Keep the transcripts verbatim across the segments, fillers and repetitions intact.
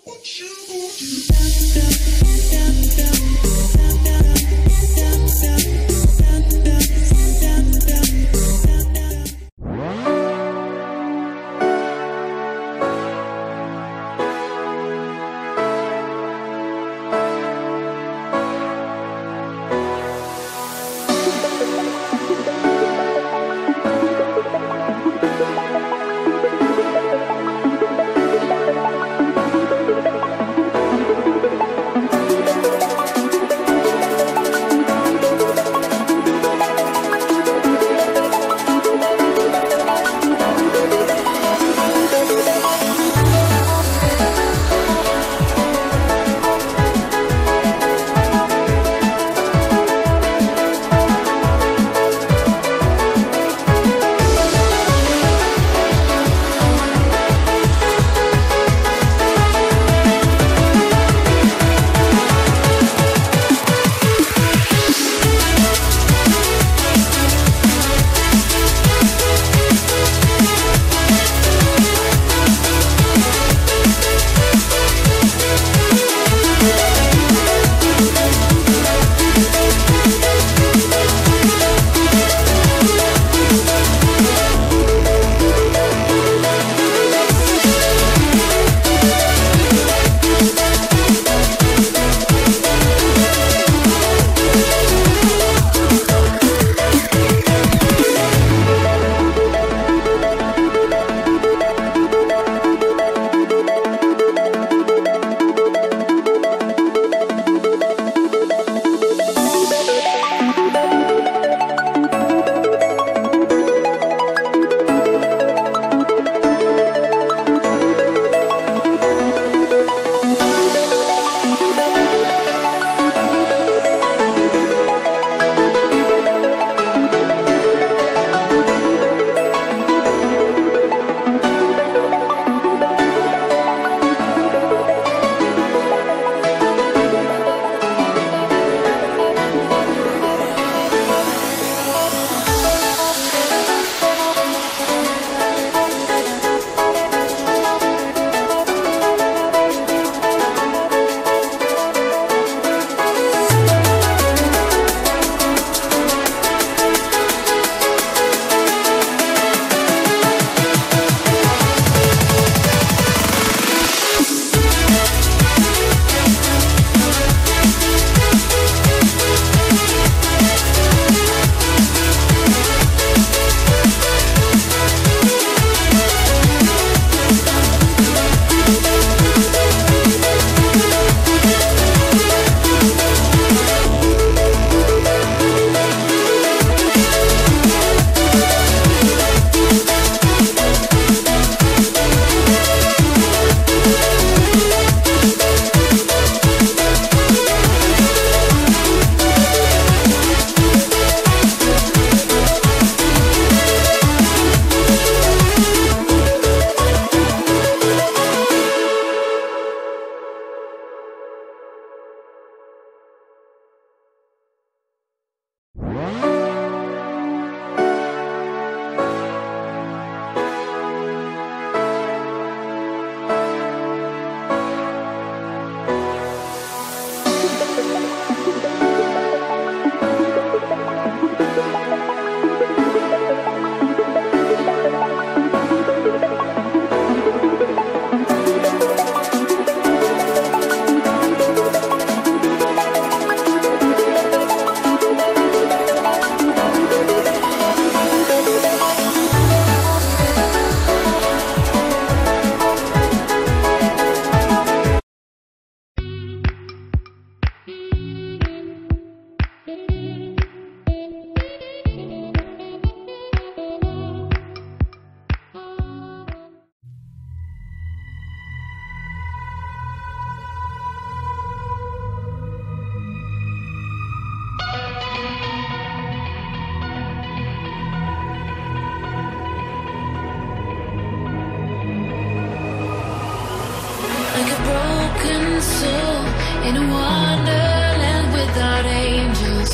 in a wonderland without angels.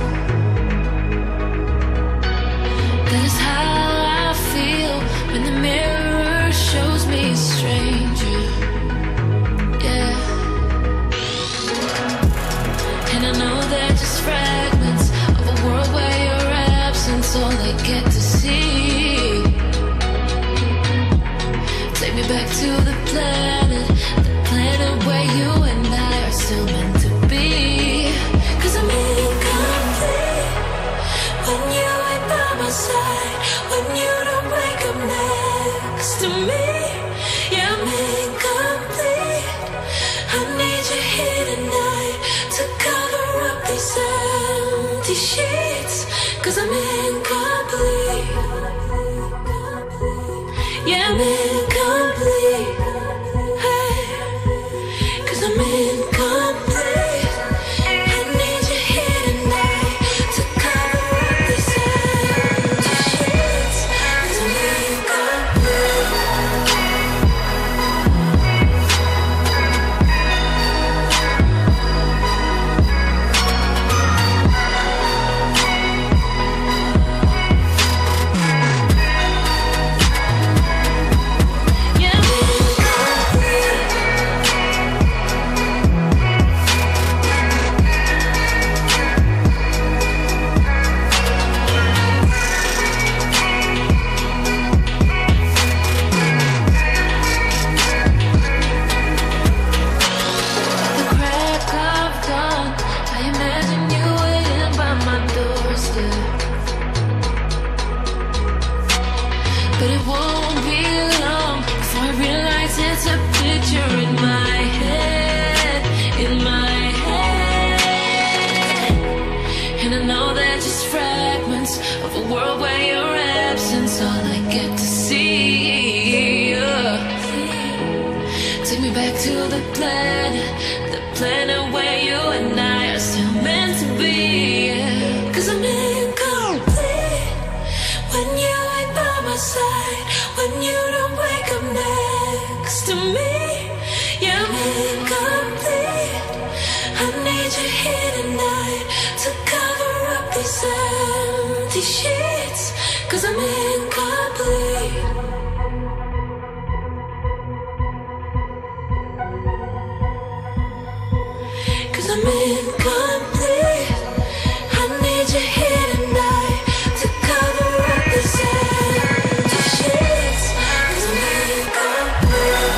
That is how I feel when the mirror shows me a stranger. Yeah. Take me back to the planet, the planet where you and I are still meant to be. Cause I'm incomplete when you ain't by my side, when you don't wake up next to me. Yeah, I'm incomplete. I need you here tonight to cover up these empty sheets. Cause I'm incomplete. Yeah, I'm incomplete. Hey, cause I'm incomplete. I need you here tonight to cover up these empty sheets. Cause I'm incomplete. But it won't be long before I realize it's a picture in my head, in my head. And I know they're just fragments of a world where your absence all I get to see. Yeah. Take me back to the planet, the planet where you and I are still meant to be. Yeah. Cause I'm incomplete when you ain't by my side, when you don't wake up next to me. Yeah, I'm incomplete. I need you here tonight to cover up these empty sheets. Cause I'm incomplete. Cause I'm incomplete. I need you here tonight to cover up these empty sheets. Cause I'm incomplete.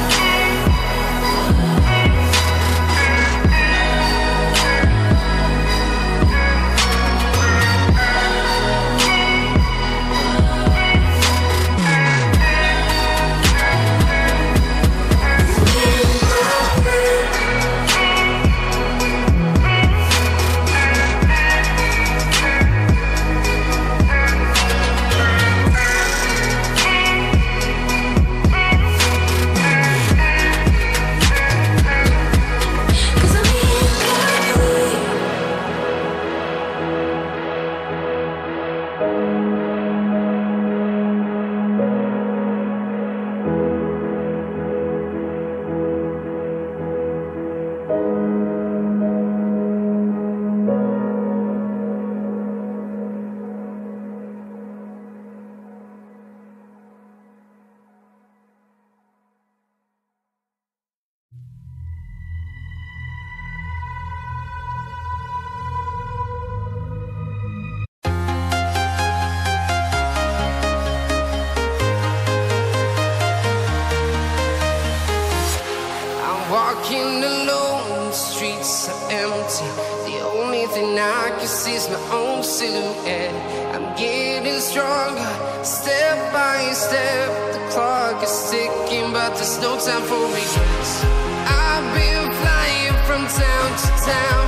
Walking alone, the streets are empty. The only thing I can see is my own silhouette. I'm getting stronger, step by step. The clock is ticking, but there's no time for regrets. I've been flying from town to town,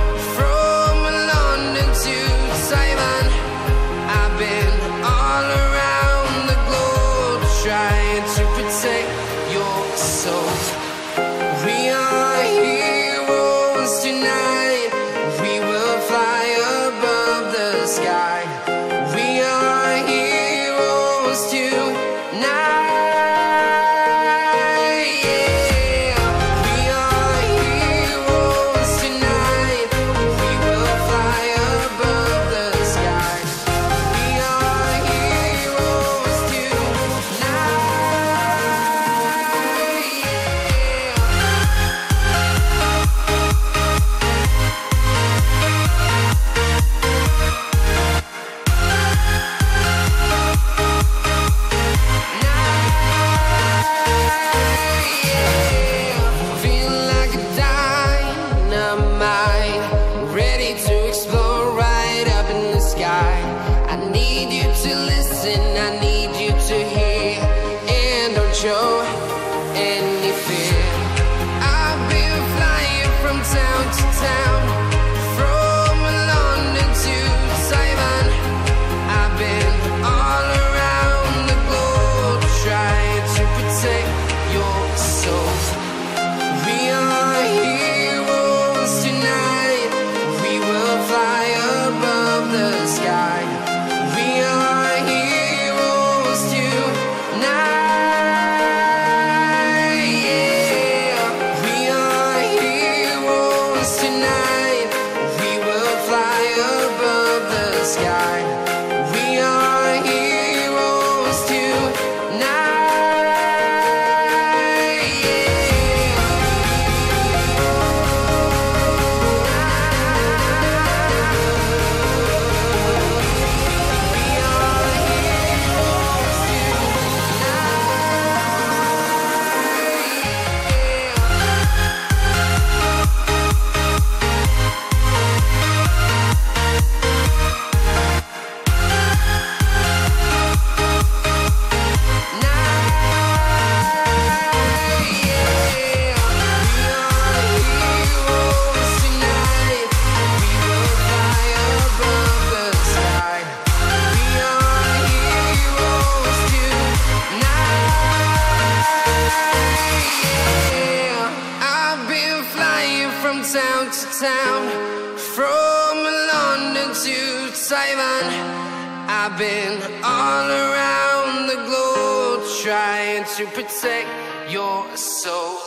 from London to Taiwan. I've been all around the globe, trying to protect your soul. We are heroes tonight. We will fly above the sky. We are heroes tonight. Yeah. We are heroes tonight. show any fear. I've been flying from town to town, from London to Taiwan. I've been all around the globe trying to protect your soul. We are heroes tonight. We will fly above the sky. We are heroes tonight. Yeah. We are heroes tonight. We will fly above the sky. We are heroes tonight. Yeah. We are heroes town to town, from London to Taiwan. I've been all around the globe trying to protect your soul.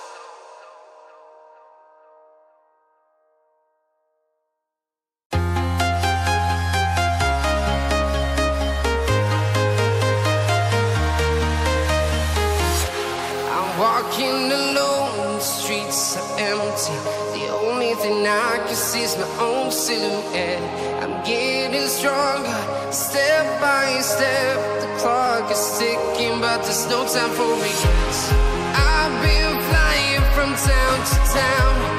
I'm walking alone, the streets are empty. The only thing I can see is my own silhouette. I'm getting stronger, step by step. The clock is ticking, but there's no time for regrets. I've been flying from town to town,